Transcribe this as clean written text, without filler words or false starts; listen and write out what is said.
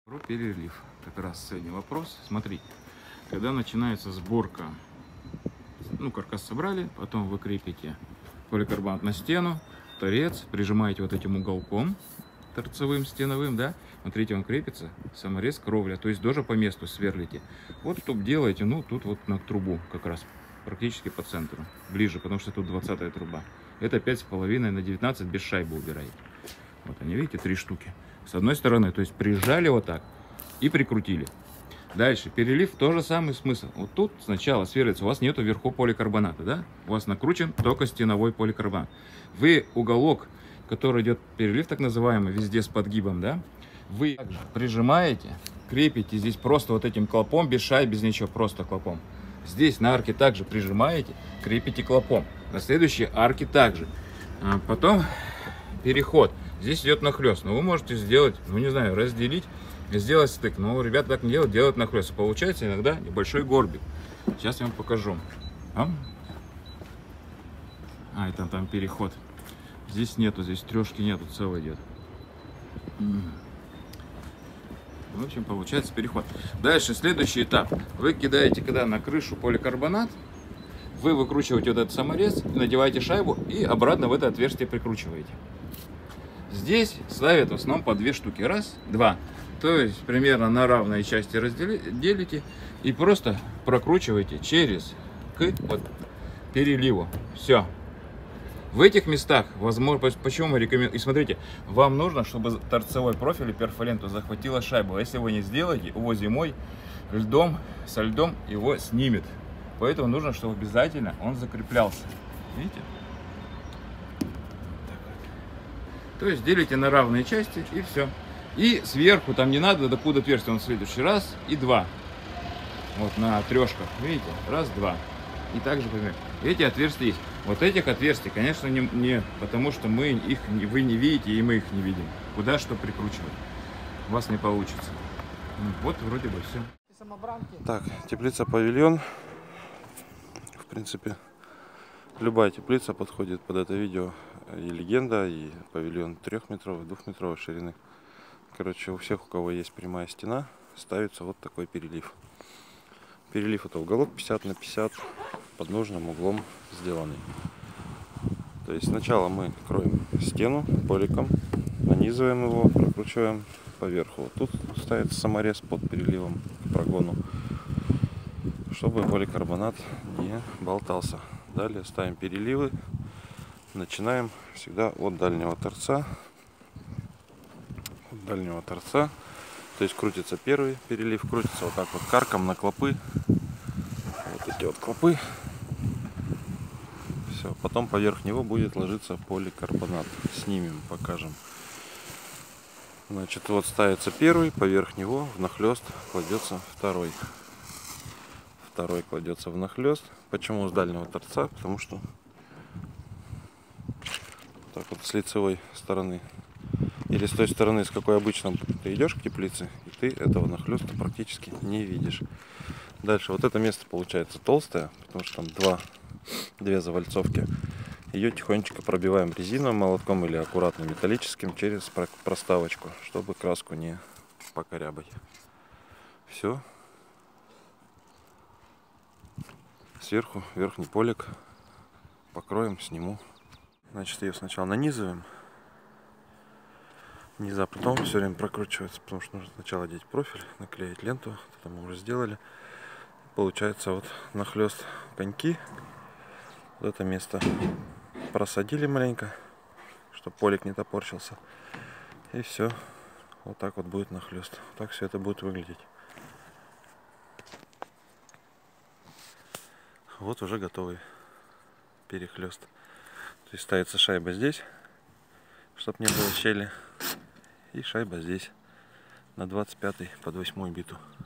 Про перелив. Как раз сегодня вопрос. Смотрите, когда начинается сборка, ну, каркас собрали, потом вы крепите поликарбонат на стену, торец, прижимаете вот этим уголком торцевым, стеновым, да, смотрите, он крепится, саморез, кровля, то есть тоже по месту сверлите. Вот чтоб делаете, ну, тут вот на трубу как раз, практически по центру, ближе, потому что тут 20-я труба. Это 5,5 на 19 без шайбы убираете. Вот они, видите, 3 штуки. С одной стороны, то есть прижали вот так и прикрутили. Дальше, перелив, тоже самый смысл. Вот тут сначала сверлится, у вас нету вверху поликарбоната, да? У вас накручен только стеновой поликарбонат. Вы уголок, который идет перелив, так называемый, везде с подгибом, да? Вы также прижимаете, крепите здесь просто вот этим клопом, без шайбы, без ничего, просто клопом. Здесь на арке также прижимаете, крепите клопом. На следующей арке также. А потом переход. Здесь идет нахлест. Но вы можете сделать, ну не знаю, разделить, сделать стык. Но ребята так не делают, делают нахлест. Получается иногда небольшой горбик. Сейчас я вам покажу. И там переход. Здесь нету, здесь трешки нету, целый идет. В общем, получается переход. Дальше, следующий этап. Вы кидаете, когда на крышу поликарбонат, вы выкручиваете вот этот саморез, надеваете шайбу и обратно в это отверстие прикручиваете. Здесь ставят в основном по 2 штуки. Раз, два. То есть примерно на равные части делите и просто прокручиваете через к вот переливу. Все. В этих местах, возможно, почему мы рекомендуем, и смотрите, вам нужно, чтобы торцевой профиль и перфоленту захватила шайбу. Если вы не сделаете, его зимой со льдом его снимет. Поэтому нужно, чтобы обязательно он закреплялся. Видите? То есть делите на равные части и все. И сверху, там не надо, докуда отверстие, он в следующий раз и два. Вот на трешках, видите? Раз, два. И также, например, эти отверстия есть. Вот этих отверстий, конечно, не потому что вы не видите, и мы их не видим. Куда что прикручивать? У вас не получится. Вот вроде бы все. Так, теплица павильон. В принципе, любая теплица подходит под это видео. И легенда, и павильон 3-метровой, 2-метровой ширины. Короче, у всех, у кого есть прямая стена, ставится вот такой перелив. Перелив — это уголок 50 на 50 под нужным углом сделанный. То есть сначала мы кроем стену поликом, нанизываем его, прокручиваем поверху. Вот тут ставится саморез под переливом к прогону, чтобы поликарбонат не болтался. Далее ставим переливы. Начинаем всегда от дальнего торца. От дальнего торца. То есть крутится первый перелив, крутится вот так вот карком на клопы. Вот эти вот клопы. Все. Потом поверх него будет ложиться поликарбонат. Снимем, покажем. Значит, вот ставится первый, поверх него внахлёст кладется второй. Второй кладется внахлёст. Почему с дальнего торца? Потому что так вот с лицевой стороны или с той стороны, с какой обычно ты идешь к теплице, и ты этого нахлёста практически не видишь. Дальше вот это место получается толстое, потому что там две завальцовки. Ее тихонечко пробиваем резиновым молотком или аккуратно металлическим через проставочку, чтобы краску не покорябать. Все. Сверху верхний полик покроем, сниму. Значит, ее сначала нанизываем. Низа потом все время прокручивается, потому что нужно сначала одеть профиль, наклеить ленту. Это мы уже сделали. Получается вот нахлест коньки. Вот это место просадили маленько, чтобы полик не топорщился. И все. Вот так вот будет нахлест. Так все это будет выглядеть. Вот уже готовый перехлест. То есть ставится шайба здесь, чтобы не было щели. И шайба здесь на 25 под 8 биту.